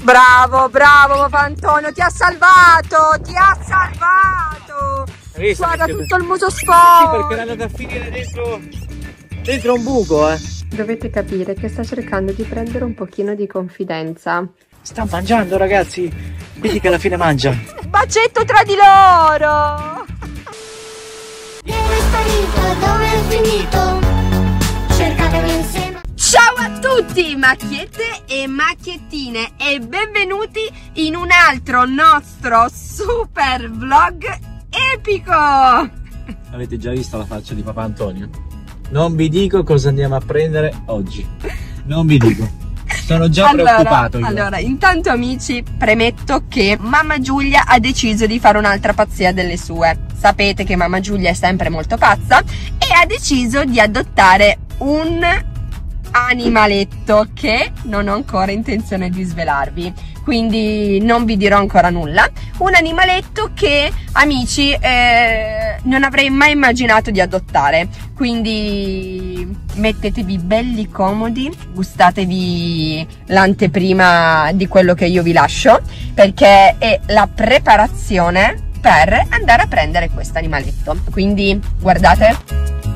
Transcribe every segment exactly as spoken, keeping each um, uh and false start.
Bravo, bravo Papa Antonio, ti ha salvato, ti ha salvato. Visto, guarda perché... tutto il muso sporco. Sì, perché l'hanno da finire dentro, dentro un buco, eh. Dovete capire che sta cercando di prendere un pochino di confidenza. Sta mangiando, ragazzi. Vedi che alla fine mangia. Bacetto tra di loro. Dove è sparito? Dove è finito? Cercatelo insieme. Ciao a tutti macchiette e macchiettine e benvenuti in un altro nostro super vlog epico. Avete già visto la faccia di Papa Antonio? Non vi dico cosa andiamo a prendere oggi. Non vi dico. Sono già allora, preoccupato io. Allora, intanto amici, premetto che mamma Giulia ha deciso di fare un'altra pazzia delle sue. Sapete che mamma Giulia è sempre molto pazza e ha deciso di adottare un animaletto che non ho ancora intenzione di svelarvi, quindi non vi dirò ancora nulla. Un animaletto che, amici, eh, non avrei mai immaginato di adottare, quindi mettetevi belli comodi, gustatevi l'anteprima di quello che io vi lascio, perché è la preparazione per andare a prendere questo animaletto. Quindi guardate.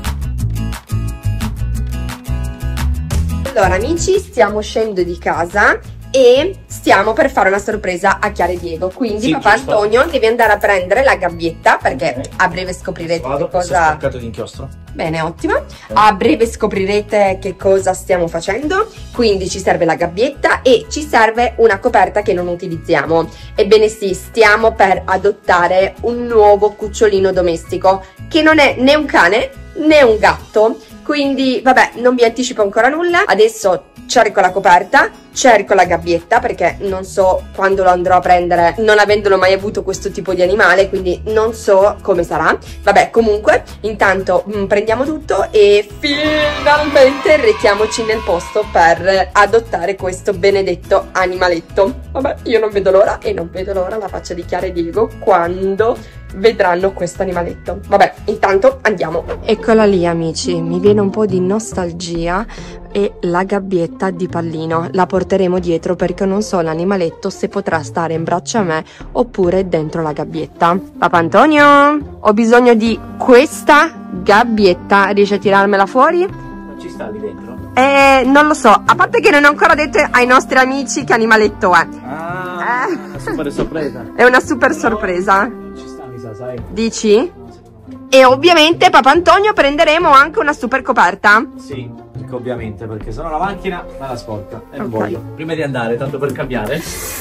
Allora amici, stiamo uscendo di casa e stiamo per fare una sorpresa a Chiara e Diego. Quindi sì, Papa giusto. Antonio devi andare a prendere la gabbietta, perché okay. a breve scoprirete Vado, che cosa... di inchiostro. Bene, ottimo. Okay. A breve scoprirete che cosa stiamo facendo. Quindi ci serve la gabbietta e ci serve una coperta che non utilizziamo. Ebbene sì, stiamo per adottare un nuovo cucciolino domestico, che non è né un cane né un gatto. Quindi vabbè, non vi anticipo ancora nulla. Adesso cerco la coperta, cerco la gabbietta, perché non so quando lo andrò a prendere, non avendolo mai avuto questo tipo di animale, quindi non so come sarà. Vabbè, comunque intanto mh, prendiamo tutto e finalmente rechiamoci nel posto per adottare questo benedetto animaletto. Vabbè, io non vedo l'ora e non vedo l'ora la faccia di Chiara e Diego quando vedranno questo animaletto. Vabbè, intanto andiamo. Eccola lì amici, mi viene un po' di nostalgia e la gabbietta di pallino la porteremo dietro, perché non so l'animaletto se potrà stare in braccio a me oppure dentro la gabbietta. Papa Antonio, ho bisogno di questa gabbietta, riesci a tirarmela fuori? Non ci sta lì dentro? Eh, non lo so, a parte che non ho ancora detto ai nostri amici che animaletto è. Ah, eh. Una super sorpresa. È una super sorpresa. Ci sta, mi sa, sai? Dici? E ovviamente Papa Antonio prenderemo anche una super coperta? Sì, perché ovviamente, perché sennò la macchina me la sporca e non okay. voglio. Prima di andare, tanto per cambiare.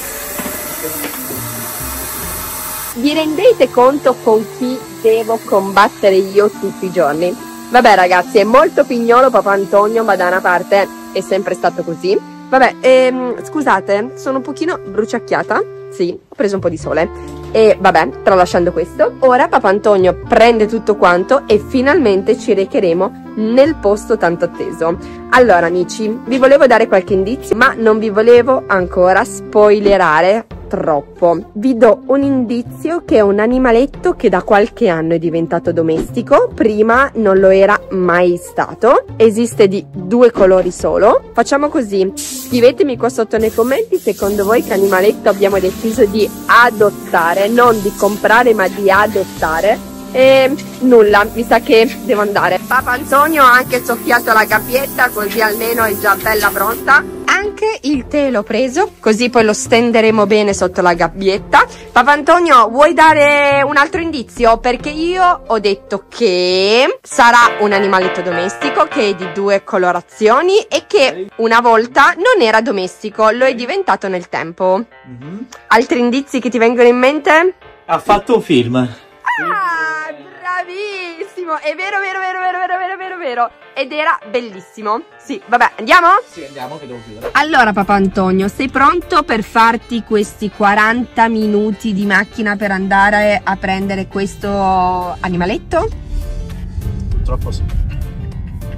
Vi rendete conto con chi devo combattere io tutti i giorni? Vabbè ragazzi, è molto pignolo Papa Antonio, ma da una parte è sempre stato così. Vabbè, ehm, scusate, sono un pochino bruciacchiata. Sì, ho preso un po' di sole. E vabbè, tralasciando questo, ora Papa Antonio prende tutto quanto e finalmente ci recheremo nel posto tanto atteso. Allora amici, vi volevo dare qualche indizio, ma non vi volevo ancora spoilerare troppo. Vi do un indizio che è un animaletto che da qualche anno è diventato domestico, prima non lo era mai stato, esiste di due colori solo. Facciamo così, scrivetemi qua sotto nei commenti secondo voi che animaletto abbiamo deciso di adottare, non di comprare ma di adottare. E nulla, mi sa che devo andare. Papa Antonio ha anche soffiato la gabbietta, così almeno è già bella pronta. Anche il tè l'ho preso, così poi lo stenderemo bene sotto la gabbietta. Papa Antonio, vuoi dare un altro indizio? Perché io ho detto che sarà un animaletto domestico, che è di due colorazioni e che una volta non era domestico, lo è diventato nel tempo. Mm-hmm. Altri indizi che ti vengono in mente? Ha fatto un film. Ah, bravissimo! È vero, vero, vero, vero, vero, vero, vero, vero. Ed era bellissimo. Sì, vabbè, andiamo? Sì, andiamo che devo chiudere. Allora, Papa Antonio, sei pronto per farti questi quaranta minuti di macchina per andare a prendere questo animaletto? Purtroppo sì.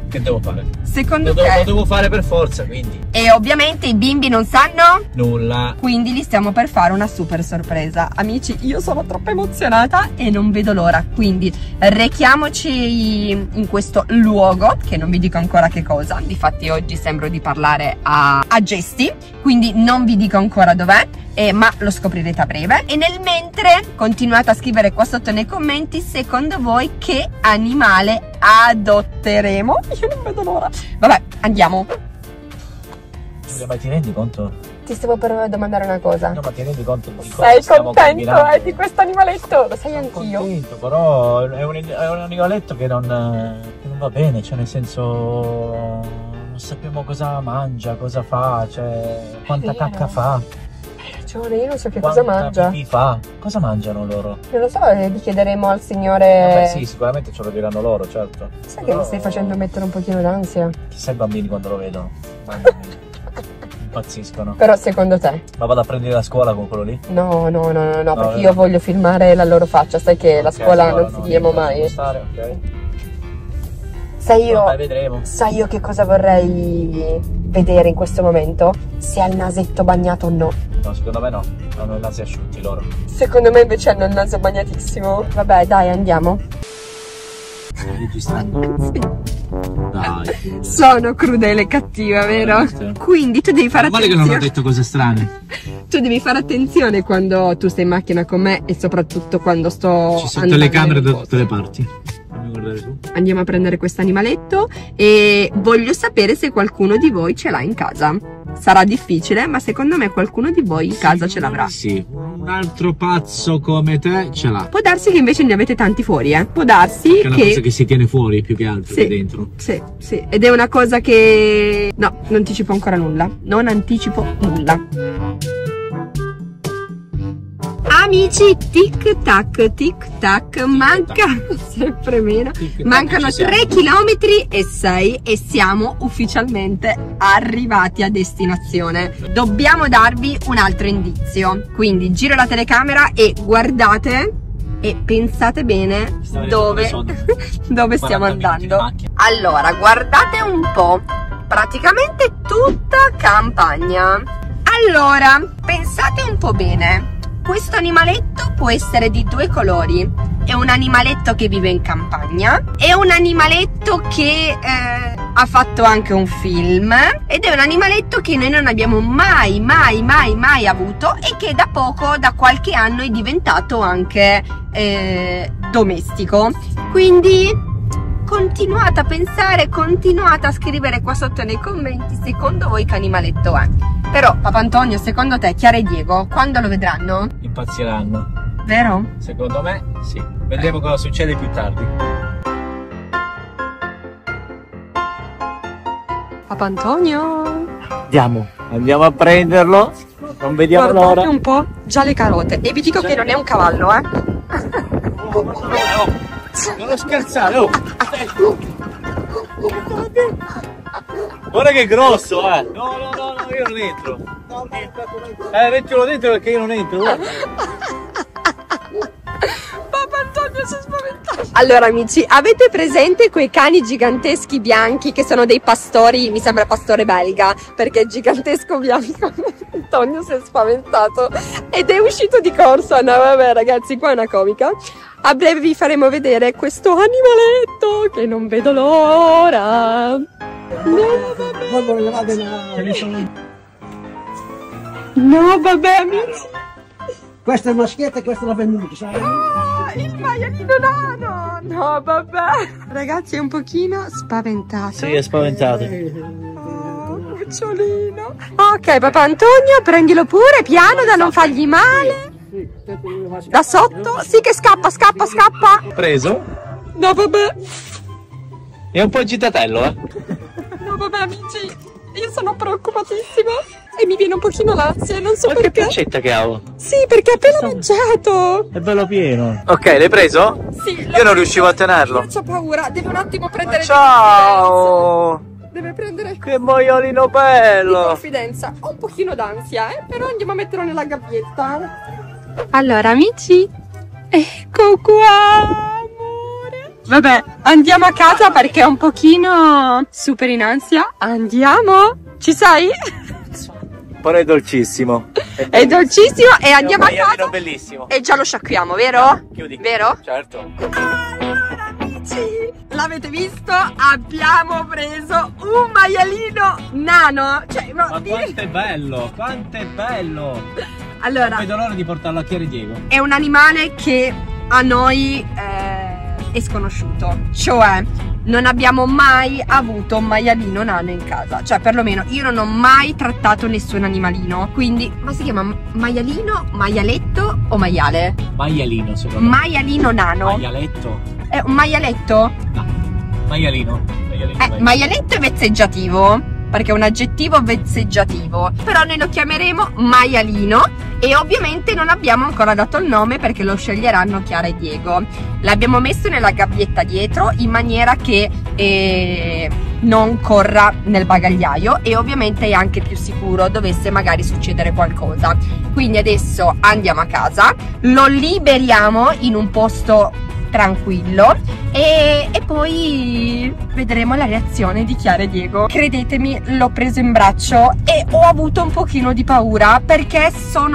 che devo fare? Secondo Lo, te? devo- lo devo fare per forza, quindi. E ovviamente i bimbi non sanno? Nulla. Quindi li stiamo per fare una super sorpresa. Amici, io sono troppo emozionata e non vedo l'ora. Quindi rechiamoci in questo luogo, che non vi dico ancora che cosa. Difatti oggi sembro di parlare a, a gesti, quindi non vi dico ancora dov'è, eh, ma lo scoprirete a breve. E nel mentre continuate a scrivere qua sotto nei commenti, secondo voi che animale adotteremo? Io non vedo l'ora. Vabbè, andiamo. Ma ti rendi conto? Ti stavo per domandare una cosa. No, ma ti rendi conto di cosa Sei stiamo contento combinando? eh, di questo animaletto? Lo sai Sono anch'io. contento, però è un, è un animaletto che non, che non va bene, cioè nel senso non sappiamo cosa mangia, cosa fa, cioè quanta vero. cacca fa, Hai ragione, io non so che quanta cosa mangia. pipì fa, cosa mangiano loro? Non lo so, eh, vi chiederemo al signore. Vabbè sì, sicuramente ce lo diranno loro, certo. Sai che mi stai facendo mettere un pochino d'ansia? Chissà i bambini quando lo vedono, mamma mia, impazziscono. Però secondo te? Ma vado a prendere la scuola con quello lì? No, no, no, no, no, perché no. io voglio filmare la loro faccia, sai che la Ok, scuola allora non no, finiamo io mai. posso stare, ok. Sai io, Vabbè, vedremo. sai io che cosa vorrei vedere in questo momento? Se ha il nasetto bagnato o no. No, secondo me no, hanno i nasi asciutti loro. Secondo me invece hanno il naso bagnatissimo. Vabbè, dai, andiamo. Stai registrando? Sì. Dai. Sono crudele e cattiva, vero? Veramente. Quindi tu devi fare Male che non ho attenzione. detto cose strane. Tu devi fare attenzione quando tu stai in macchina con me e soprattutto quando sto Ci sono andando telecamere in da posto. tutte le parti. Fammi guardare tu. Andiamo a prendere questo animaletto e voglio sapere se qualcuno di voi ce l'ha in casa. Sarà difficile, ma secondo me qualcuno di voi in casa ce l'avrà. Sì, un altro pazzo come te ce l'ha. Può darsi che invece ne avete tanti fuori, eh? Può darsi Che è una che... cosa che si tiene fuori più che altro Sì. che dentro. Sì, sì, ed è una cosa che... No, non anticipo ancora nulla. Non anticipo nulla. Amici, tic tac, tic tac, manca sempre meno. Tic tac, Mancano ci siamo. tre chilometri e sei e siamo ufficialmente arrivati a destinazione. Dobbiamo darvi un altro indizio. Quindi giro la telecamera e guardate e pensate bene Stiamo dove, vedendo dove stiamo quaranta minuti di andando. macchina. Allora, guardate un po', praticamente tutta campagna. Allora, pensate un po' bene, questo animaletto può essere di due colori. È un animaletto che vive in campagna, è un animaletto che eh, ha fatto anche un film ed è un animaletto che noi non abbiamo mai, mai, mai, mai avuto e che da poco, da qualche anno, è diventato anche eh, domestico. Quindi continuate a pensare, continuate a scrivere qua sotto nei commenti secondo voi che animaletto è. Però, Papa Antonio, secondo te, Chiara e Diego, quando lo vedranno? Impazziranno. Vero? Secondo me sì. Vedremo cosa succede più tardi. Papa Antonio? Andiamo. Andiamo a prenderlo. Non vediamo Guardate l'ora. un po', già le carote. E vi dico che non è un cavallo, eh? Non scherzare, oh. Guarda che grosso, eh. No, no, no, no, io non entro. Eh, mettilo dentro perché io non entro. guarda. Papa Antonio si è spaventato. Allora amici, avete presente quei cani giganteschi bianchi che sono dei pastori, mi sembra pastore belga, perché è gigantesco bianco. Antonio si è spaventato ed è uscito di corsa. No vabbè ragazzi, qua è una comica. A breve vi faremo vedere questo animaletto che non vedo l'ora. No vabbè. No vabbè amici. Questa è una maschietta e questa è la venduta, sai? Ah, il maialino nano! No, vabbè! Ragazzi, è un pochino spaventato. Sì, è spaventato. Oh, cucciolino. Ok, Papa Antonio, prendilo pure, piano, da non fargli male. Da sotto? Sì che scappa, scappa, scappa. Preso? No, vabbè. È un po' agitatello, eh. No, vabbè, amici. Io sono preoccupatissima e mi viene un pochino l'ansia, non so Ma che perché. pancetta che ho? Sì, perché ha appena mangiato. È bello pieno. Ok, l'hai preso? Sì, Io non riuscivo a tenerlo. Io ho paura, deve un attimo prendere Ciao! confidenza. Deve prendere Che maialino di bello! confidenza. Ho un pochino d'ansia, eh, però andiamo a metterlo nella gabbietta. Allora, amici, ecco qua, amore. Vabbè, andiamo a casa perché è un pochino super in ansia. Andiamo? Ci sei? Però è dolcissimo. È, È dolcissimo e andiamo a casa. È bellissimo. E già lo sciacquiamo, vero? Chiudi. Vero? Certo. Allora amici, l'avete visto? Abbiamo preso un maialino nano. Cioè, no, Ma quanto è bello, quanto è bello. allora, Non vedo l'ora di portarlo a Chiari Diego. è un animale che a noi eh, è sconosciuto. Cioè, non abbiamo mai avuto un maialino nano in casa. Cioè, perlomeno, io non ho mai trattato nessun animalino. Quindi, ma si chiama maialino, maialetto o maiale? Maialino, secondo me. Maialino nano. Maialetto? È un maialetto? No. Maialino. Maialino. Eh, maialetto è vezzeggiativo, perché è un aggettivo vezzeggiativo. Però noi lo chiameremo maialino e ovviamente non abbiamo ancora dato il nome perché lo sceglieranno Chiara e Diego. L'abbiamo messo nella gabbietta dietro in maniera che eh, non corra nel bagagliaio e ovviamente è anche più sicuro dovesse magari succedere qualcosa. Quindi adesso andiamo a casa, lo liberiamo in un posto tranquillo e, e poi vedremo la reazione di Chiara e Diego. Credetemi, l'ho preso in braccio e ho avuto un pochino di paura perché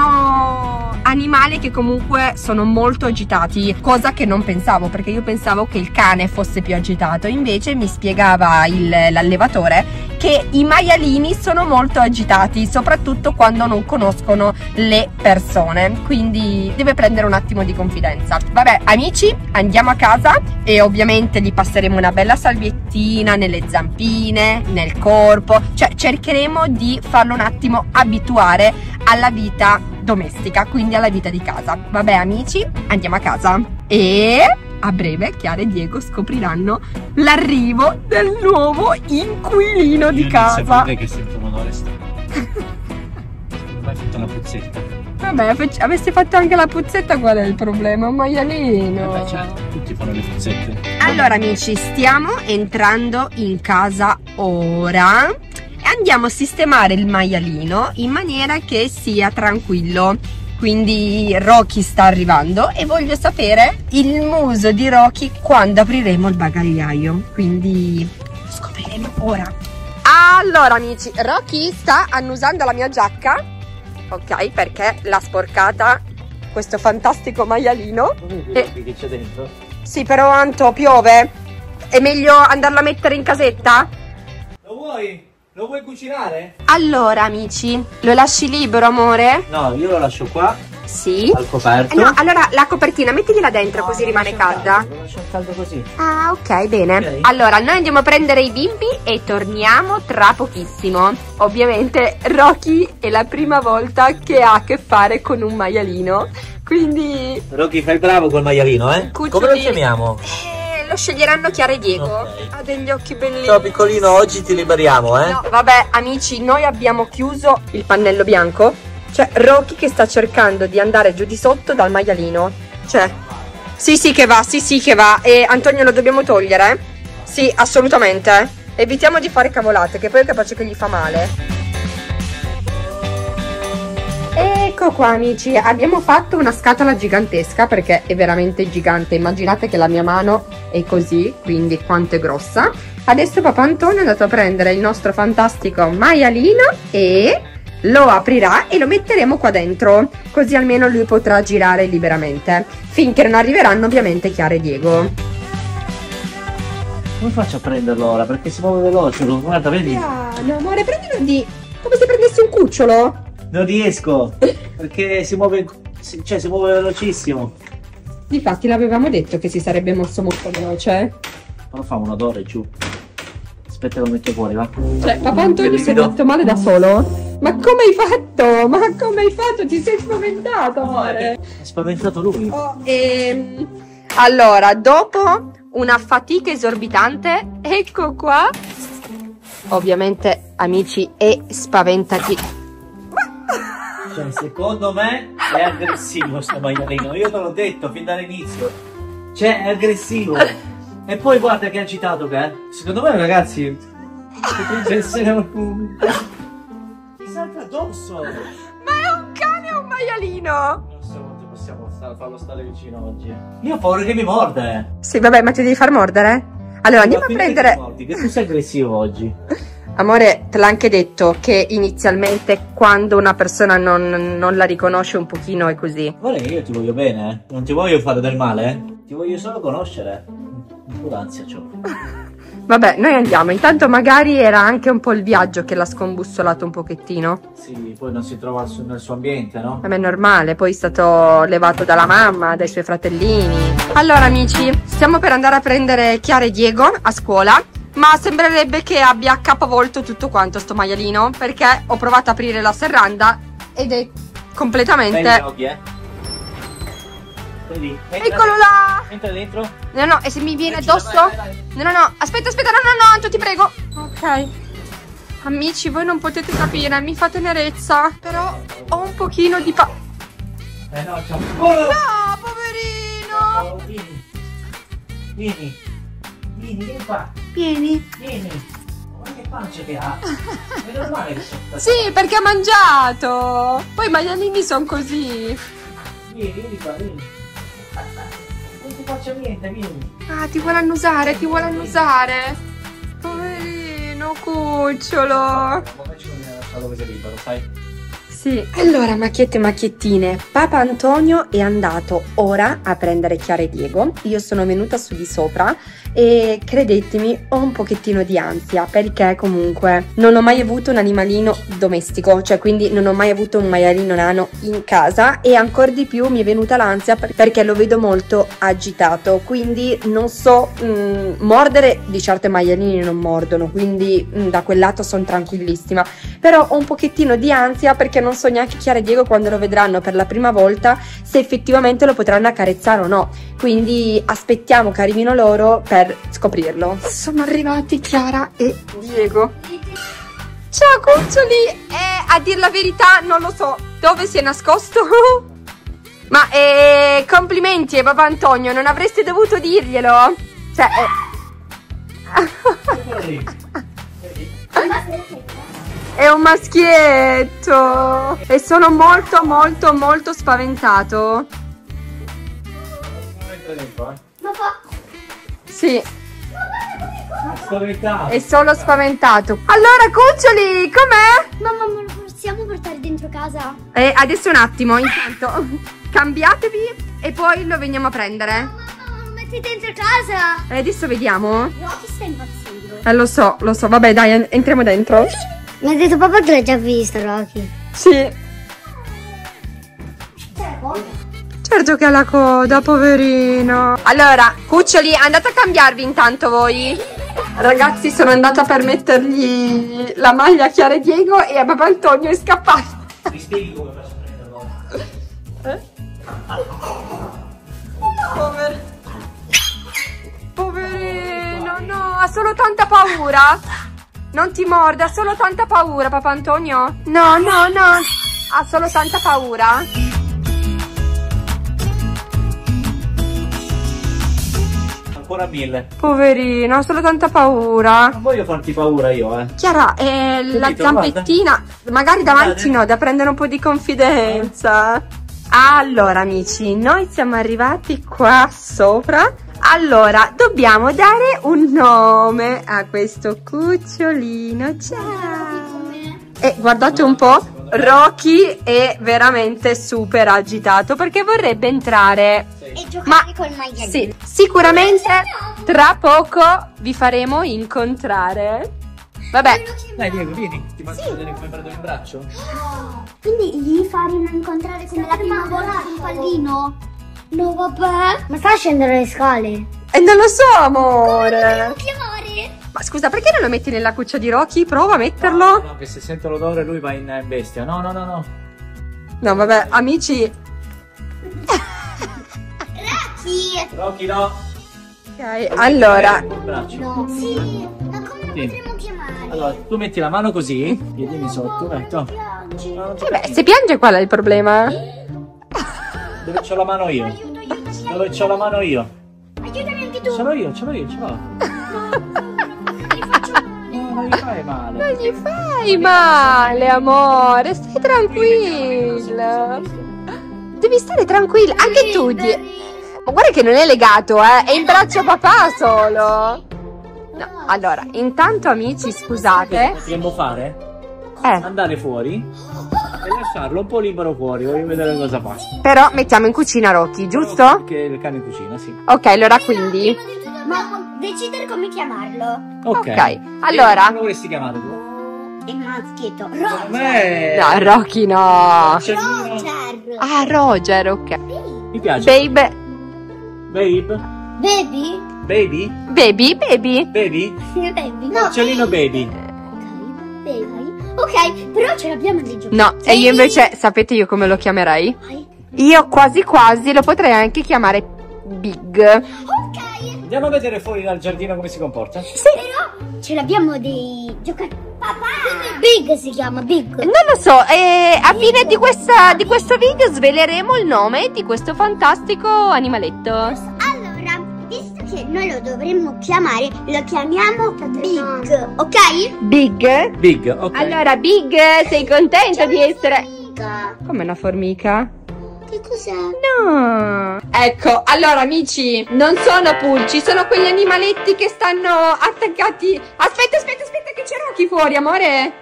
sono animali che comunque sono molto agitati, cosa che non pensavo, perché io pensavo che il cane fosse più agitato. Invece mi spiegava l'allevatore che i maialini sono molto agitati, soprattutto quando non conoscono le persone, quindi deve prendere un attimo di confidenza. Vabbè amici, andiamo a casa e ovviamente gli passeremo una bella salviettina nelle zampine, nel corpo, cioè cercheremo di farlo un attimo abituare alla vita domestica, quindi alla vita di casa. Vabbè amici, andiamo a casa e a breve Chiara e Diego scopriranno l'arrivo del nuovo inquilino di casa. Che sento un odore strano. Non hai fatto una puzzetta. Vabbè, avessi fatto anche la puzzetta, qual è il problema? Un maialino. Vabbè, certo, tutti fanno le puzzette. Allora amici, stiamo entrando in casa ora e andiamo a sistemare il maialino in maniera che sia tranquillo. Quindi Rocky sta arrivando e voglio sapere il muso di Rocky quando apriremo il bagagliaio. Quindi lo scopriremo ora. Allora amici, Rocky sta annusando la mia giacca, ok, perché l'ha sporcata questo fantastico maialino. E... che c'è dentro? Sì, però Anto, piove. È meglio andarlo a mettere in casetta? Lo vuoi? Lo vuoi cucinare? Allora amici, lo lasci libero amore? No, io lo lascio qua. Sì. Al coperto. Eh no, allora la copertina mettila dentro, no, così rimane calda. Caldo, lo lascio al caldo così. Ah, ok, bene. Okay. Allora, noi andiamo a prendere i bimbi e torniamo tra pochissimo. Ovviamente Rocky è la prima volta che ha a che fare con un maialino, quindi... Rocky, fai bravo col maialino, eh? Cuccioli. Come lo chiamiamo? Eh, lo sceglieranno Chiara e Diego. Okay. Ha degli occhi bellissimi. Ciao piccolino, oggi ti liberiamo, eh? No, vabbè, amici, noi abbiamo chiuso il pannello bianco. Cioè, Rocky che sta cercando di andare giù di sotto dal maialino. Cioè, sì, sì che va, sì, sì che va. E Antonio lo dobbiamo togliere? Sì, assolutamente. Evitiamo di fare cavolate, che poi è capace che gli fa male. Ecco qua amici, abbiamo fatto una scatola gigantesca perché è veramente gigante. Immaginate che la mia mano è così, quindi quanto è grossa. Adesso papà Antonio è andato a prendere il nostro fantastico maialino e... lo aprirà e lo metteremo qua dentro, così almeno lui potrà girare liberamente, finché non arriveranno ovviamente Chiara e Diego. Come faccio a prenderlo ora? Perché si muove veloce, guarda, vedi? No, amore, prendilo di... come se prendessi un cucciolo. Non riesco, perché si muove, cioè si muove velocissimo. Difatti l'avevamo detto che si sarebbe mosso molto veloce. Però fa un odore giù. Aspetta, lo metto fuori, va? Cioè, papà Antonio si è fatto male da solo. Ma come hai fatto? Ma come hai fatto? Ti sei spaventato, amore? È spaventato lui. Oh, ehm... Allora, dopo una fatica esorbitante, ecco qua. Ovviamente, amici, è spaventati. Cioè, secondo me è aggressivo sto maialino. Io te l'ho detto fin dall'inizio. Cioè, è aggressivo. E poi guarda che agitato che è. Secondo me, ragazzi, potrebbe essere un... mi salta addosso. Ma è un cane o un maialino? Non so quanto possiamo Basta farlo stare vicino oggi. Io ho paura che mi morda, eh. Sì, vabbè, ma ti devi far mordere? Allora, andiamo a prendere... Che, mordi, che tu sei aggressivo oggi. Amore, te l'ha anche detto che inizialmente quando una persona non, non la riconosce un pochino è così. Guarda che io ti voglio bene, eh. Non ti voglio fare del male, eh. Ti voglio solo conoscere. Un po' d'ansia c'ho. Vabbè, noi andiamo. Intanto magari era anche un po' il viaggio che l'ha scombussolato un pochettino. Sì, poi non si trova nel suo ambiente, no? Vabbè, è normale, poi è stato levato dalla mamma, dai suoi fratellini. Allora amici, stiamo per andare a prendere Chiara e Diego a scuola, ma sembrerebbe che abbia capovolto tutto quanto sto maialino, perché ho provato a aprire la serranda ed è completamente... Vedi gli occhi, eh? Vedi? Entra, Eccolo là! Entra dentro. No, no, e se mi viene Vai, addosso? vai, vai. No, no, no, aspetta, aspetta, no, no, no, Anto, ti prego. Ok. Amici, voi non potete capire, mi fa tenerezza, però ho un pochino di pa... Eh no, c'ho... Oh! No, poverino! Oh, vieni. Vieni. Vieni, vieni qua. Vieni. Vieni. Guarda che pancia che ha. È normale che sia. Sì, perché ha mangiato. Poi i maialini sono così. Vieni, vieni qua, vieni. Non ti faccio niente, vieni. Ah, ti vuole annusare, ti vuole annusare. Poverino, cucciolo. Ma faccio che mi ha lasciato così libero, sai? Sì. Allora, macchiette e macchiettine, Papa Antonio è andato ora a prendere Chiara e Diego. Io sono venuta su di sopra e credetemi, ho un pochettino di ansia perché comunque non ho mai avuto un animalino domestico, cioè quindi non ho mai avuto un maialino nano in casa e ancora di più mi è venuta l'ansia perché lo vedo molto agitato, quindi non so mh, mordere, di certo i maialini non mordono, quindi mh, da quel lato sono tranquillissima, però ho un pochettino di ansia perché non so neanche Chiara e Diego quando lo vedranno per la prima volta se effettivamente lo potranno accarezzare o no, quindi aspettiamo che arrivino loro per scoprirlo. Sono arrivati Chiara e Diego. Ciao cuccioli, eh, a dir la verità non lo so dove si è nascosto. Ma eh, complimenti a Papa Antonio, non avreste dovuto dirglielo? Cioè eh. È un maschietto e sono molto molto molto spaventato. Ma fa... Sì, Spaventato. è solo spaventato. Allora cuccioli, com'è? Mamma, ma lo possiamo portare dentro casa? Eh, adesso un attimo, intanto cambiatevi e poi lo veniamo a prendere. Mamma, ma lo metti dentro casa? E adesso vediamo. Rocky sta impazzendo. Eh, lo so, lo so, vabbè dai, en- entriamo dentro. Mi ha detto papà che l'ha già visto, Rocky. Sì, certo che ha la coda, poverino. Allora, cuccioli, andate a cambiarvi intanto voi. Ragazzi, sono andata per mettergli la maglia a Chiara e Diego e a Papa Antonio è scappato. Mi spieghi come faccio a prenderlo? Eh? Pover... Poverino, no, ha solo tanta paura. Non ti morde, ha solo tanta paura, Papa Antonio. No, no, no, ha solo tanta paura. Ancora mille. Poverino, ha solo tanta paura. Non voglio farti paura io, eh. Chiara, eh, la Capito, zampettina, magari davanti Guarda. no, da prendere un po' di confidenza. Allora amici, noi siamo arrivati qua sopra. Allora, dobbiamo dare un nome a questo cucciolino. Ciao. E guardate un po', Rocky è veramente super agitato perché vorrebbe entrare. E giocare col maialino. Sì, sicuramente tra poco vi faremo incontrare. Vabbè, Dai Diego, vieni. Ti faccio vedere come prendo in braccio. Quindi gli faremo incontrare come la prima volta un pallino? No, vabbè. Ma sta a scendere le scale? e non lo so, amore. Chiamare? Ma scusa, perché non lo metti nella cuccia di Rocky? Prova a metterlo. No, no, che se sente l'odore lui va in in bestia. No, no, no, no. No, vabbè, amici. Rocky! Rocky no. Ok, allora. Il braccio. No. Sì, ma come lo Sì. potremmo chiamare? Allora, tu metti la mano così, piedini sotto, ecco. Piangi. No, non ti Beh, preoccupare. se piange qual è il problema? Dove c'ho la mano io? Aiuto, aiuto, Dove c'ho la mano io? aiutami anche tu. Ce l'ho io, ce l'ho io, ce l'ho. Gli faccio male. No, non gli fai male. Non gli fai male, amore, stai tranquillo. devi stare tranquilla, anche tu. Di... Ma guarda che non è legato, eh, è in braccio a papà solo. No, allora, intanto amici, scusate. Potremmo fare? Eh. Andare fuori e lasciarlo un po' libero fuori, voglio vedere cosa fa. Però mettiamo in cucina Rocky, giusto? Che il cane in cucina, sì. Ok, allora quindi. Ma decidere come chiamarlo. Ok. Ok, allora. Come vorresti chiamare tu? Il maschietto. Per me... No, Rocky no. Roger. Ah, Roger, ok. Mi piace. Babe. Babe? Baby? Baby? Baby, baby. Baby? Baby. No. Porcellino baby. Baby. Ok, però ce l'abbiamo dei giochi. No, e io invece, sapete io come lo chiamerei? Io quasi quasi lo potrei anche chiamare Big. Ok. Andiamo a vedere fuori dal giardino come si comporta. Sì. Però ce l'abbiamo dei giocattoli. Papà! Big si chiama, Big. Non lo so, e a fine di, questa, di questo video sveleremo il nome di questo fantastico animaletto. Allora, visto che noi lo dovremmo chiamare, lo chiamiamo Big, ok? Big? Big, ok. Allora, Big, sei contento di essere... Formica. Come una formica? Che cos'è? No. Ecco, allora amici, non sono pulci, sono quegli animaletti che stanno attaccati. Aspetta, aspetta, aspetta che c'è Rocky fuori, amore.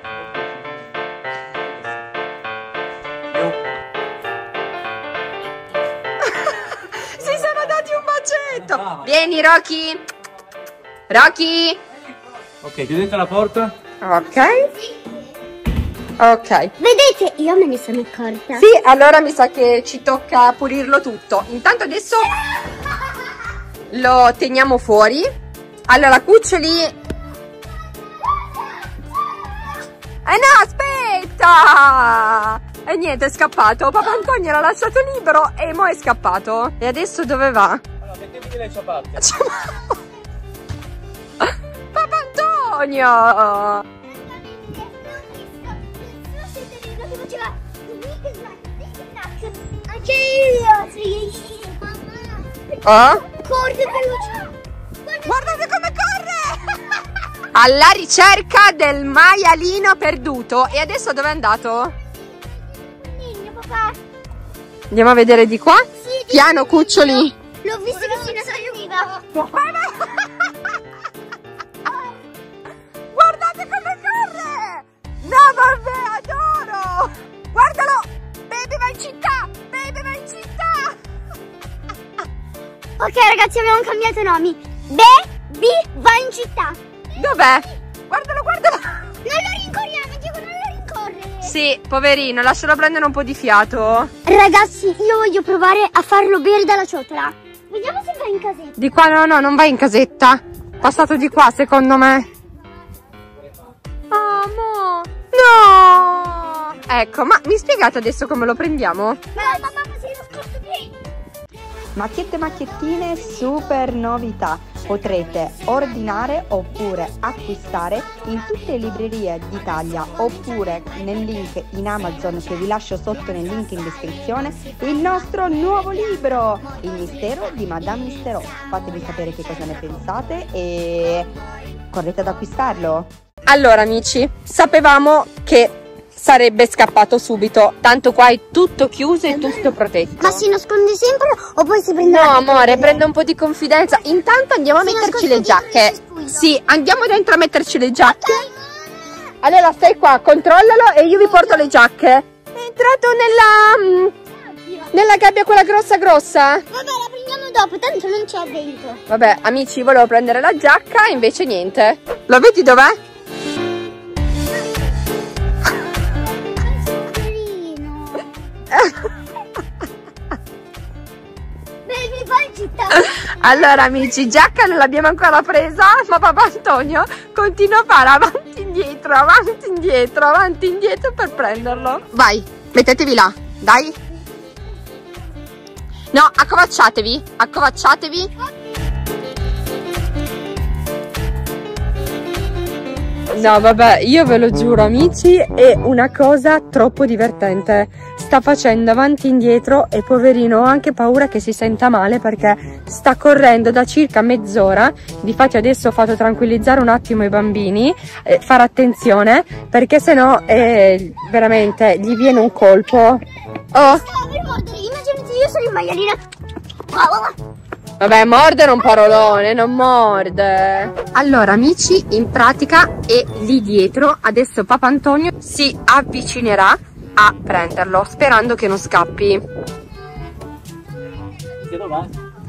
Si sono dati un bacetto. Vieni Rocky. Rocky. Ok, chiudete la porta. Ok. Ok. Vedete, io me ne sono accorta. Sì, allora mi sa che ci tocca pulirlo tutto. Intanto adesso lo teniamo fuori. Allora, cuccioli. Eh no, aspetta! E niente, è scappato. Papà Antonio l'ha lasciato libero e mo' è scappato. E adesso dove va? Allora, mettetevi le ciabatte. Papà Antonio! Anche io, sì. Oh? Corre veloce. Guardate come corre! Alla ricerca del maialino perduto. E adesso dove è andato? Mio papà. Andiamo a vedere di qua. Sì, Piano, cuccioli. l'ho visto che si nascondiva. Guardate come corre! No, vabbè, adoro! Guardalo! Baby va in città! Baby va in città! Ok ragazzi, abbiamo cambiato nomi. Baby va in città. Dov'è? Guardalo, guardalo! Non lo rincorriamo, Diego, non lo rincorrere. Sì, poverino, lascialo prendere un po' di fiato. Ragazzi, io voglio provare a farlo bere dalla ciotola. Vediamo se va in casetta. Di qua no, no, non vai in casetta. Passato di qua, secondo me. Amo! No! Ecco, ma mi spiegate adesso come lo prendiamo? Ma mamma, sei nascosto qui. Macchiette macchiettine super novità, potrete ordinare oppure acquistare in tutte le librerie d'Italia oppure nel link in Amazon che vi lascio sotto nel link in descrizione il nostro nuovo libro, Il mistero di Madame Mistero. Fatemi sapere che cosa ne pensate e correte ad acquistarlo. Allora amici, sapevamo che sarebbe scappato subito, tanto qua è tutto chiuso e tutto protetto. Ma si nasconde sempre o poi si prende? No amore, prende un po' di confidenza. Intanto andiamo a Si metterci nasconde le giacche. dietro il cespuglio. Sì, andiamo dentro a metterci le giacche. Allora stai qua, controllalo e io vi porto le giacche. È entrato nella... mm, nella gabbia quella grossa grossa. Vabbè, la prendiamo dopo, tanto non c'è dentro. Vabbè amici, volevo prendere la giacca invece niente. Lo vedi dov'è? Baby, vai in città. Allora amici, giacca non l'abbiamo ancora presa, ma papà Antonio continua a fare avanti e indietro, avanti e indietro, avanti e indietro per prenderlo. Vai, mettetevi là, dai. No, accovacciatevi, accovacciatevi. No vabbè, io ve lo giuro amici, è una cosa troppo divertente. Sta facendo avanti e indietro e poverino ho anche paura che si senta male perché sta correndo da circa mezz'ora. Difatti adesso ho fatto tranquillizzare un attimo i bambini, eh, fare attenzione perché sennò eh, veramente gli viene un colpo. Oh, Stava per mordere, immagina io sono il maialino. Vabbè, mordere un parolone, non morde. Allora, amici, in pratica è lì dietro. Adesso Papa Antonio si avvicinerà a prenderlo, sperando che non scappi. Dove va?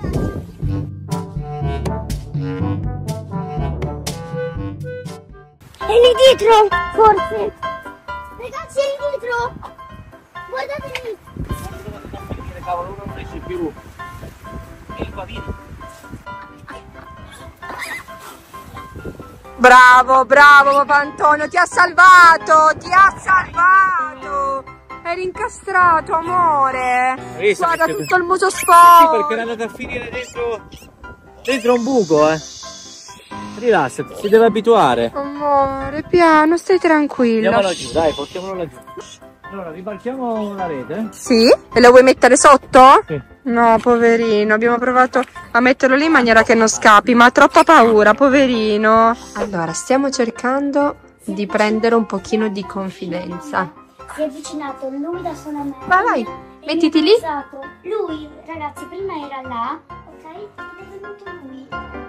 È lì dietro, forse. Ragazzi, è lì dietro. Guardate lì. Cavolo, non esce più. Vieni qua, vieni. Bravo, bravo Papa Antonio, ti ha salvato, ti ha salvato. Eri incastrato, amore. Visto, Guarda perché... tutto il muso Sì, sporco. perché era andato a finire dentro, dentro un buco, eh. Rilassati, si deve abituare. Amore, piano, stai tranquillo. Andiamo laggiù, dai, portiamolo laggiù. Allora, ribaltiamo la rete. Sì? E lo vuoi mettere sotto? Sì. No, poverino, abbiamo provato a metterlo lì in maniera che non scappi, ma ha troppa paura, poverino. Allora, stiamo cercando di prendere un pochino di confidenza. Si è avvicinato lui da solo a me. Vai, vai, E mettiti io ho lì. pensato, lui, ragazzi, prima era là, ok? Ed è venuto lui.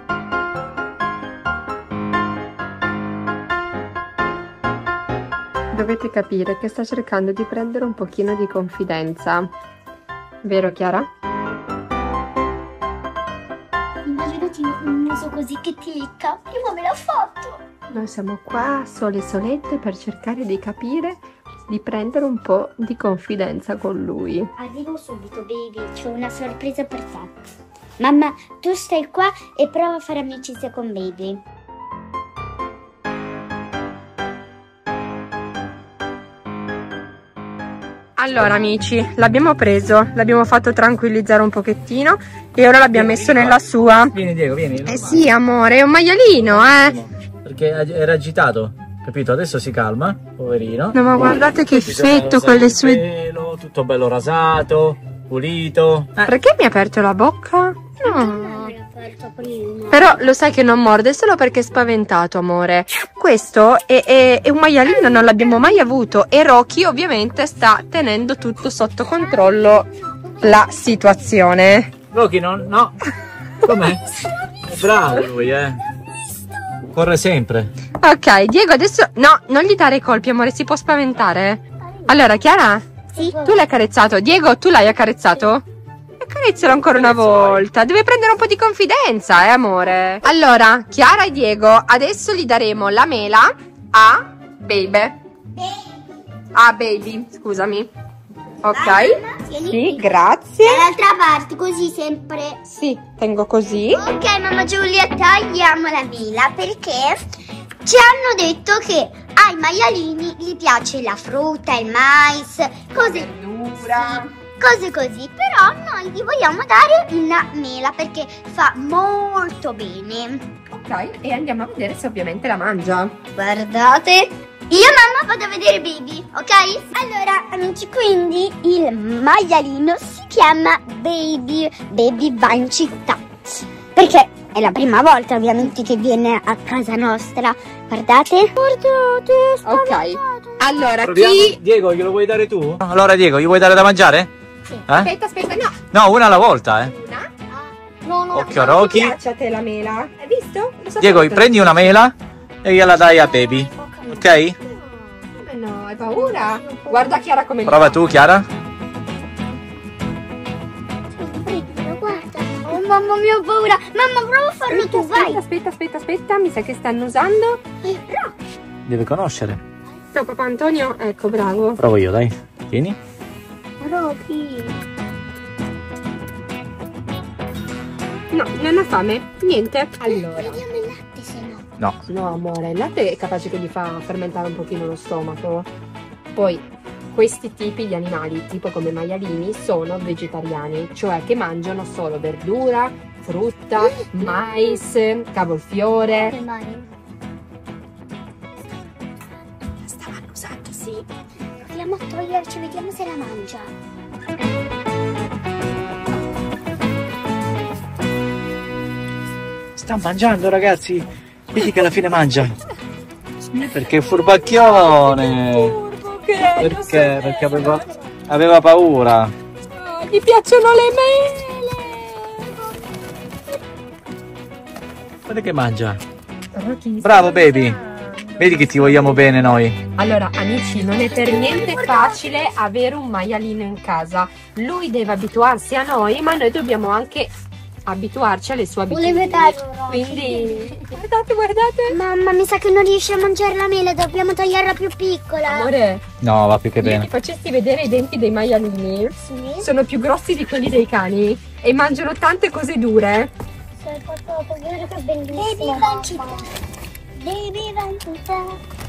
Dovete capire che sta cercando di prendere un pochino di confidenza. Vero, Chiara? Immaginati un muso così che ti lecca. Prima me l'ha fatto. Noi siamo qua sole e solette per cercare di capire, di prendere un po' di confidenza con lui. Arrivo subito, baby. C'ho una sorpresa per te. Mamma, tu stai qua e prova a fare amicizia con baby. Allora amici, l'abbiamo preso, l'abbiamo fatto tranquillizzare un pochettino e ora l'abbiamo Vieni, messo vieni nella qua. sua. Vieni Diego, vieni. Eh sì amore, è un maialino eh. Perché era agitato, capito? Adesso si calma, poverino. No ma guardate che Bisogna effetto rasare con le il sue... pelo, tutto bello rasato, pulito. Eh. Perché mi ha aperto la bocca? No. Aperto prima. Però lo sai che non morde solo perché è spaventato, amore. Questo è, è- è un maialino, non l'abbiamo mai avuto. E Rocky ovviamente sta tenendo tutto sotto controllo la situazione. Rocky, no, no. Com'è? È bravo lui, eh. Corre sempre. Ok, Diego adesso... No, non gli dare i colpi, amore, si può spaventare. Allora, Chiara, Sì. tu l'hai accarezzato. Diego, tu l'hai accarezzato? Accarezzalo ancora una volta. Deve prendere un po' di confidenza, eh, amore. Allora, Chiara e Diego, adesso gli daremo la mela a Baby. A Baby, scusami. Ok? Tieni Sì, qui. grazie. Dall'altra parte, così sempre. Sì, tengo così. Ok, mamma Giulia, tagliamo la mela perché ci hanno detto che ai maialini gli piace la frutta, il mais, cose, sì, cose così. Però noi gli vogliamo dare una mela perché fa molto bene. Ok, e andiamo a vedere se ovviamente la mangia. Guardate. Io e mamma vado a vedere Baby, ok? Allora, amici, quindi il maialino si chiama Baby. Baby va in città. Perché è la prima volta, ovviamente, che viene a casa nostra. Guardate. Guardate, Ok, allora Proviamo. chi... Diego, glielo vuoi dare tu? Allora Diego, gli vuoi dare da mangiare? Sì. Eh? Aspetta, aspetta, no. No, una alla volta, eh. Una. No, no. Occhio a Ti Rocky. piace a te la mela? Hai visto? Lo so Diego, tutto. prendi una mela e gliela dai a Baby. Ok? Eh no, hai paura? Guarda Chiara come... Prova tu, Chiara. Prendilo, guarda. Oh, mamma mia, ho paura. Mamma, prova a farlo tu, Aspetta, vai. aspetta, aspetta, aspetta, mi sa che stanno usando... Deve conoscere. No, papà Antonio, ecco, bravo. Provo io, dai. Tieni. Rocky. No, non ha fame, niente. Allora... Vediamo il latte, se no. No. No, amore, il latte è capace che gli fa fermentare un pochino lo stomaco. Poi, questi tipi di animali, tipo come i maialini, sono vegetariani, cioè che mangiano solo verdura, frutta, mais, cavolfiore. Le mani. La stavano usando, sì. Proviamo a toglierci, vediamo se la mangia. Sta mangiando, ragazzi. Vedi che alla fine mangia. Perché è furbacchione. Furbo che è, Perché? Perché aveva, aveva paura. Oh, Gli piacciono le mele. Guarda che mangia. Bravo baby. Vedi che ti vogliamo bene noi. Allora amici, non è per niente facile avere un maialino in casa. Lui deve abituarsi a noi, ma noi dobbiamo anche abituarci alle sue abitudini. Quindi guardate, guardate. Mamma, mi sa che non riesce a mangiare la mela, dobbiamo tagliarla più piccola. Amore, No, va più che io bene. ti facessi vedere i denti dei maialini. Sì. Sono più grossi di quelli dei cani e mangiano tante cose dure. Sei fatto vedere che bellissimo. Baby pancita. Baby pancita.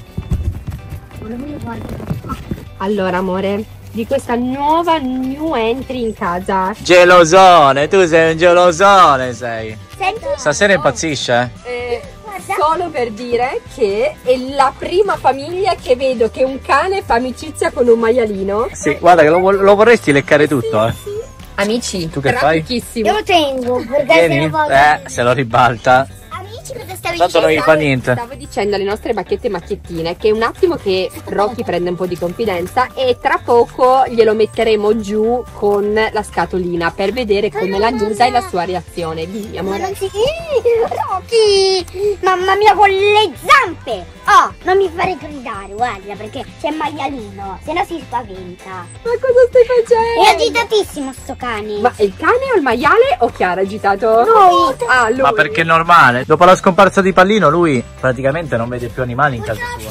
Allora amore, di questa nuova new entry in casa, Gelosone, tu sei un gelosone, sei. Senti? Stasera impazzisce, eh? eh, Guarda. solo per dire che è la prima famiglia che vedo che un cane fa amicizia con un maialino. Sì, guarda che lo, lo vorresti leccare tutto, eh. Amici, Tu che fai? pochissimo. Io lo tengo perché se Vieni? lo voglio. Eh, se lo ribalta. Amici, cosa stavi Tanto non gli dicendo? fa niente. Stavo dicendo alle nostre bacchette macchiettine che un attimo che Rocky prende un po' di confidenza e tra poco glielo metteremo giù con la scatolina per vedere come la usa e la sua reazione. Dimmi Ma amore. non si... Rocky! Mamma mia, con le zampe! Oh, non mi fare gridare, guarda, perché c'è il maialino, se no si spaventa. Ma cosa stai facendo? È agitatissimo sto cane. Ma è il cane o il maiale o Chiara è agitato? Lui. Ah, lui. Ma perché è normale? Dopo la scomparsa di Pallino lui praticamente non vede più animali in casa sua.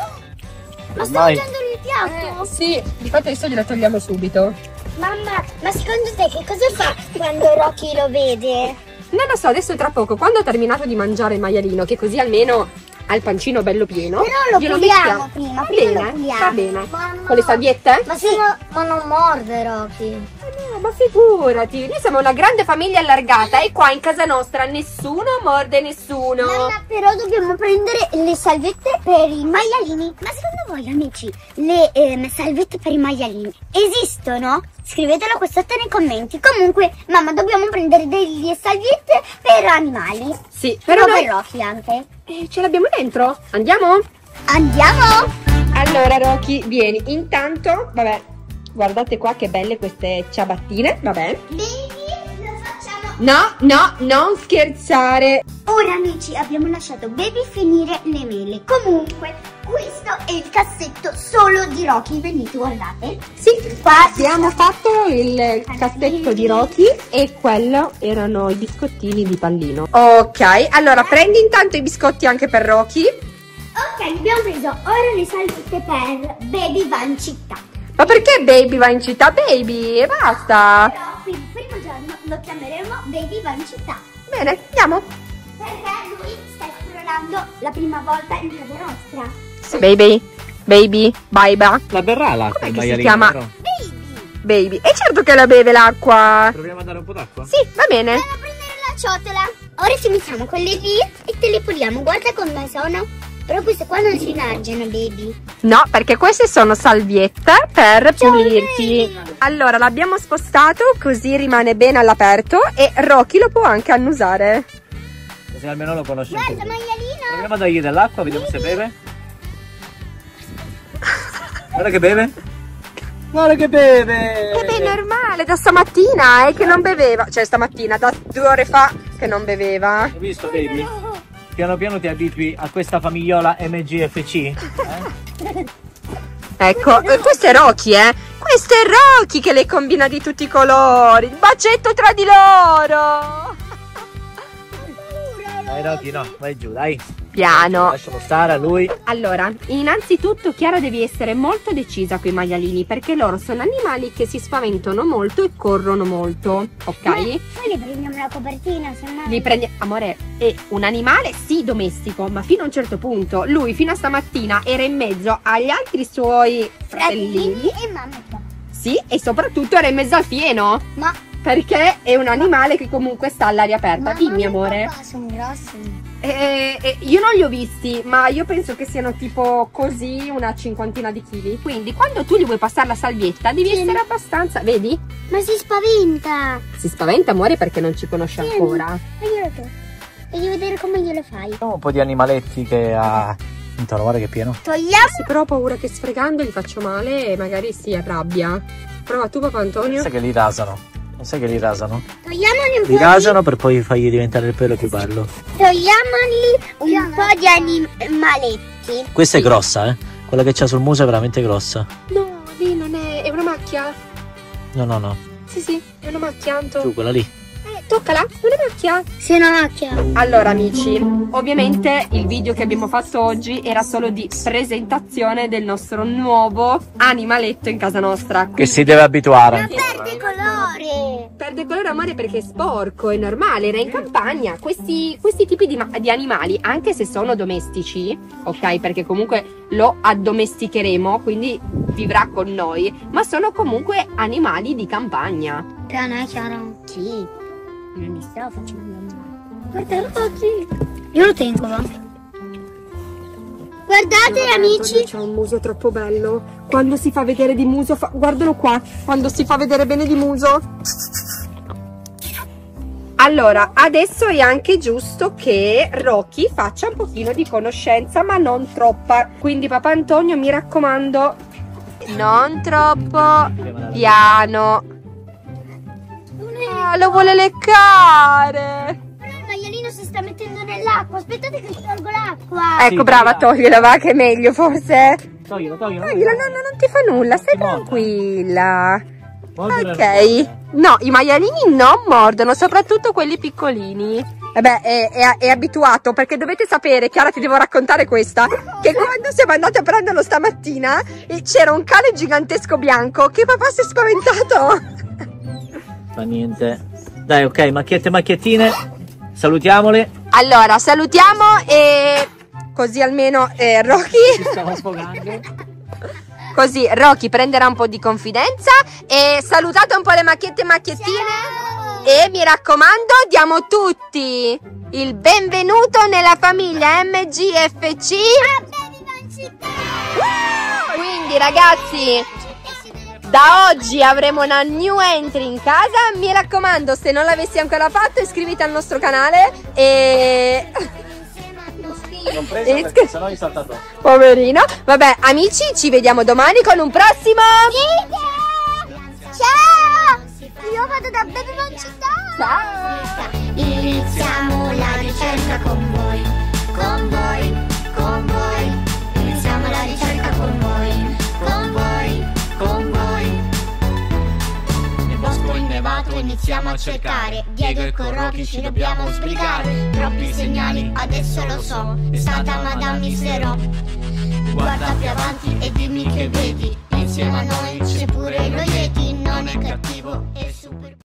Ma sta Ormai- mangiando il piatto? Sì, di fatto adesso gliela togliamo subito. Mamma, ma secondo te che cosa fa quando Rocky lo vede? Non lo so, adesso tra poco, quando ho terminato di mangiare il maialino, che così almeno ha il pancino bello pieno, Però lo glielo puliamo mettiamo. prima, Va prima bene, lo puliamo. va bene. Mamma. Con le salviette? Ma se no, ma non morde Rocky. No, ma figurati, noi siamo una grande famiglia allargata e qua in casa nostra nessuno morde nessuno. Mamma, però dobbiamo prendere le salvette per i maialini. Ma secondo voi, amici, le ehm, salvette per i maialini esistono? Scrivetelo qua sotto nei commenti. Comunque, mamma, dobbiamo prendere delle salviette per animali. Sì, Però però per noi Rocky anche. eh, ce l'abbiamo dentro. Andiamo? Andiamo! Allora Rocky, vieni. Intanto, vabbè, guardate qua che belle queste ciabattine, vabbè. Baby, lo facciamo. No, no, non scherzare. Ora, amici, abbiamo lasciato Baby finire le mele. Comunque, questo è il cassetto solo di Rocky. Venite, guardate. Sì, qua abbiamo fatto il cassetto di Rocky e quello erano i biscottini di Pallino. Ok, allora prendi intanto i biscotti anche per Rocky. Ok, abbiamo preso ora le salvette per Baby va in città. Ma perché Baby va in città? Baby, e basta. Però quindi il primo giorno lo chiameremo Baby va in città. Bene, andiamo. Perché lui sta esplorando la prima volta in casa nostra. Baby, baby, baiba. La berrà l'acqua, Com'è il che si maialino, chiama? vero? Baby! Baby. E certo che la beve l'acqua. Proviamo a dare un po' d'acqua? Sì, va bene. Andiamo a prendere la ciotola. Ora ci mettiamo quelle lì e te le puliamo. Guarda come sono. Però queste qua non si mangiano, baby. No, perché queste sono salviette per pulirti. Allora, l'abbiamo spostato così rimane bene all'aperto e Rocky lo può anche annusare. Così almeno lo conosciamo. Guarda, maialino. Proviamo a dargli dell'acqua, vediamo se beve. Guarda che beve. Guarda che beve. E beh, normale, da stamattina è che non beveva. Cioè, stamattina, da due ore fa che non beveva. Hai visto, baby? Piano piano ti abitui a questa famigliola M G F C. Eh? Ecco, eh, questo è Rocky, eh. Questo è Rocky che le combina di tutti i colori. Il bacetto tra di loro. Dai Rocky, no, vai giù, dai. Piano. Lascialo stare a lui. Allora, innanzitutto Chiara devi essere molto decisa con i maialini perché loro sono animali che si spaventano molto e corrono molto, ok? Noi li prendiamo la copertina, se no... Li prendi, amore, è un animale sì domestico, ma fino a un certo punto. Lui fino a stamattina era in mezzo agli altri suoi Fratellini fratellini. e mamma e papà. Sì, e soprattutto era in mezzo al fieno. Ma... Perché è un animale che comunque sta all'aria aperta. Dimmi, amore. Papà sono grossi. Eh, eh, io non li ho visti, ma io penso che siano tipo così una cinquantina di chili. Quindi quando tu gli vuoi passare la salvietta devi Sì. essere abbastanza. Vedi? Ma si spaventa. Si spaventa, amore, perché non ci conosce Sì. ancora. Voglio tu. Voglio vedere come glielo fai. Vediamo un po' di animaletti che ha. Intorno, guarda che è pieno. Togliamo. Sì, però ho paura che sfregando gli faccio male e magari si arrabbia. Prova tu, papà Antonio. Sai che li rasano? Non sai che li rasano? Togliamoli un Li po' rasano per poi fargli diventare il pelo più bello. di... Togliamoli un po' di animaletti. Questa è grossa, eh? Quella che c'ha sul muso è veramente grossa. No, lì non è... è una macchia. No, no, no. Sì, sì, è una macchia, Anto. Tu, quella lì. Eh, toccala, è una macchia. Sì, una macchia. Allora amici, ovviamente il video che abbiamo fatto oggi era solo di presentazione del nostro nuovo animaletto in casa nostra. Che si deve abituare. Perde colore. Perde colore, amore, perché è sporco, è normale, era in campagna. Questi, questi tipi di, ma- di animali, anche se sono domestici, ok, perché comunque lo addomesticheremo, quindi vivrà con noi, ma sono comunque animali di campagna. Piano, è chiaro. Sì. Non mi stavo facendo male. Guarda, oggi. Io lo tengo, va. Guardate, amici. C'ha un muso troppo bello. Quando si fa vedere di muso, fa... guardalo qua. Quando si fa vedere bene di muso. Allora, adesso è anche giusto che Rocky faccia un pochino di conoscenza, ma non troppa. Quindi, papà Antonio, mi raccomando, non troppo piano. Ah, lo vuole leccare. Il maialino si sta mettendo nell'acqua. Aspettate che tolgo l'acqua. Ecco, brava, togliela, va, che è meglio forse. Toglilo, toglilo. Toglila, no, no, non ti fa nulla, stai tranquilla. Mordere Ok. No, i maialini non mordono, soprattutto quelli piccolini. Vabbè, è, è, è abituato, perché dovete sapere, Chiara, ti devo raccontare questa, che quando siamo andati a prenderlo stamattina c'era un cane gigantesco bianco che papà si è spaventato. Fa niente. Dai, ok, macchiette, macchiettine. Salutiamole. Allora, salutiamo e così almeno eh, Rocky... Ci stiamo sfogando. Così Rocky prenderà un po' di confidenza e salutate un po' le macchiette e macchiettine. Ciao. E mi raccomando, diamo tutti il benvenuto nella famiglia M G F C. A Baby Van Città. Quindi ragazzi, da oggi avremo una new entry in casa. Mi raccomando, se non l'avessi ancora fatto, iscriviti al nostro canale e... Non preso E- perché sennò gli salta troppo. Poverino. Vabbè, amici, ci vediamo domani con un prossimo... Ciao. Io vado da Baby Van Città. Ciao. Iniziamo la ricerca con voi, con voi, con voi. Iniziamo la ricerca con voi, con voi, con voi. Nel bosco innevato iniziamo a cercare. Diego e con Rocky ci dobbiamo sbrigare. Troppi segnali, adesso lo so. È stata Madame Miserò. Guarda più avanti e dimmi che vedi. Insieme a noi c'è pure lo Yeti. Non è cattivo, è super